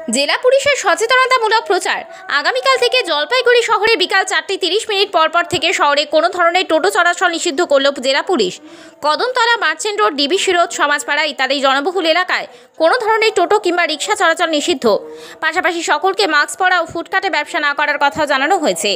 জেলা পুলিশের সচেতনতামূলক প্রচার। আগামীকাল থেকে জলপাইগুড়ি শহরে বিকাল 4:30 পর থেকে শহরে কোনো ধরনের টোটো চলাচল নিষিদ্ধ করল জেলা police. Kadamtala, merchant road, DBC road, Samajpara ইত্যাদি জনবহুল এলাকায় কোনো ধরনের টোটো কিংবা রিক্সা চলাচল নিষিদ্ধ। পাশাপাশি সকলকে মাস্ক পরা ও ফুটপাতে ব্যবসা না করার কথাও জানানো হয়েছে।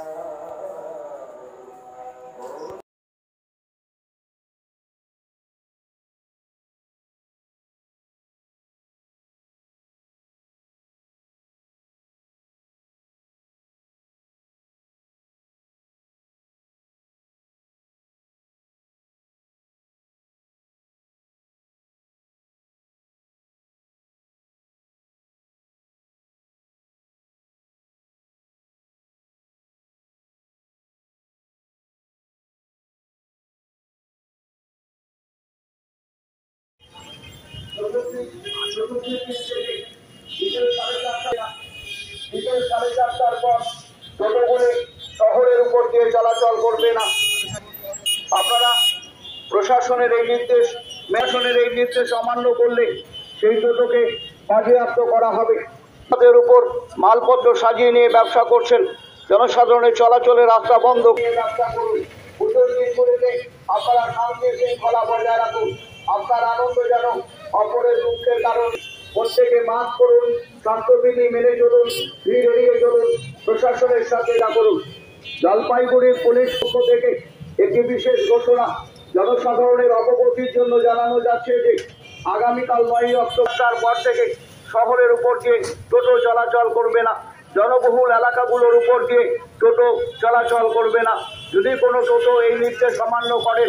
বিকেল 4:30 পর টোটোগুলি শহরের উপর দিয়ে চলাচল করবে না। আপনারা প্রশাসনের এই নির্দেশ অমান্য করলে সেই টোটোকে বাজেয়াপ্ত করা হবে। তাদের উপর মালপত্র সাজিয়ে নিয়ে ব্যবসা করছেন, জনসাধারণের চলাচলের রাস্তা বন্ধ করে ব্যবসা করুন। পুজোর দিনগুলিতে আপনারা শান্তি শৃঙ্খলা বজায় রাখুন। আপনার আনন্দ যেন অপরের দুঃখের কারণ। প্রত্যেকে মাস্ক করুন, স্বাস্থ্যবিধি মেনে চলুন, ভিড় এড়িয়ে চলুন, প্রশাসনের সাথে যা করুন। জলপাইগুড়ির পুলিশ পক্ষ থেকে একটি বিশেষ ঘোষণা জনসাধারণের অবগতির জন্য জানানো যাচ্ছে যে আগামীকাল 9 অক্টোবর পর থেকে শহরের উপর দিয়ে টোটো চলাচল করবে না। জনবহুল এলাকাগুলোর উপর দিয়ে টোটো চলাচল করবে না। যদি কোনো টোটো এই নির্দেশ অমান্য করে,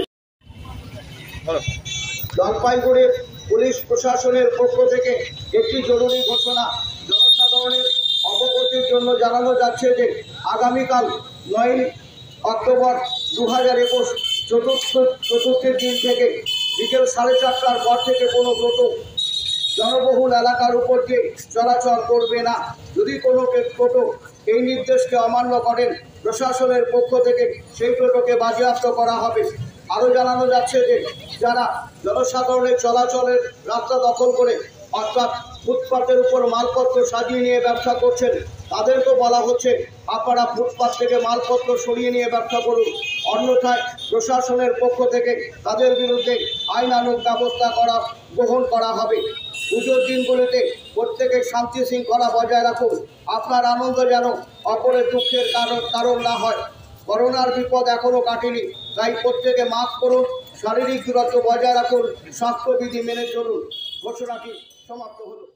জলপাইগুড়ির পুলিশ প্রশাসনের পক্ষ থেকে একটি জরুরি ঘোষণা জনসাধারণের অবগতির জন্য জানানো যাচ্ছে যে আগামীকাল 9 অক্টোবর 2021 চতুর্থের দিন থেকে বিকেল 4:30 পর থেকে কোনো টোটো জনবহুল এলাকার উপর দিয়ে চলাচল করবে না। যদি কোনো টোটো এই নির্দেশকে অমান্য করেন, প্রশাসনের পক্ষ থেকে সেই টোটোকে বাজেয়াপ্ত করা হবে। আরও জানানো যাচ্ছে যে যারা জনসাধারণের চলাচলের রাস্তা দখল করে অর্থাৎ ফুটপাতের উপর মালপত্র সাজিয়ে নিয়ে ব্যবসা করছেন, তাদেরকে বলা হচ্ছে আপনারা ফুটপাত থেকে মালপত্র সরিয়ে নিয়ে ব্যবসা করুন, অন্যথায় প্রশাসনের পক্ষ থেকে তাদের বিরুদ্ধে আইনানুগ ব্যবস্থা গ্রহণ করা হবে। পুজোর দিনগুলিতে প্রত্যেকে শান্তি শৃঙ্খলা বজায় রাখুন। আপনার আনন্দ যেন অপরের দুঃখের কারণ না হয়। করোনার বিপদ এখনও কাটেনি, তাই প্রত্যেকে মাস্ক করুন, শারীরিক দূরত্ব বজায় রাখুন, স্বাস্থ্যবিধি মেনে চলুন। ঘোষণাটি সমাপ্ত হলো।